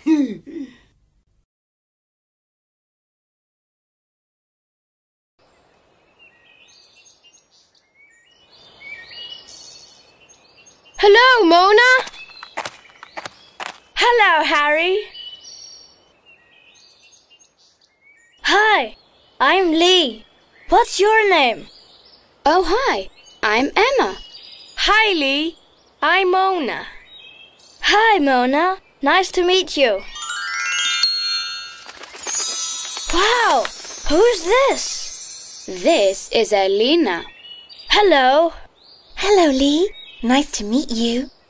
Hello, Mona. Hello, Harry. Hi, I'm Lee. What's your name? Oh, hi. I'm Emma. Hi, Lee. I'm Mona. Hi, Mona. Nice to meet you. Wow, who's this? This is Elena. Hello. Hello, Lee. Nice to meet you.